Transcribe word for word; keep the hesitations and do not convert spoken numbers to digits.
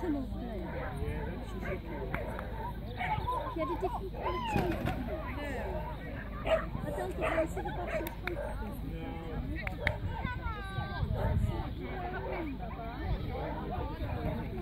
tunnel through. She had a different colour teeth. I don't think most of the boxes come.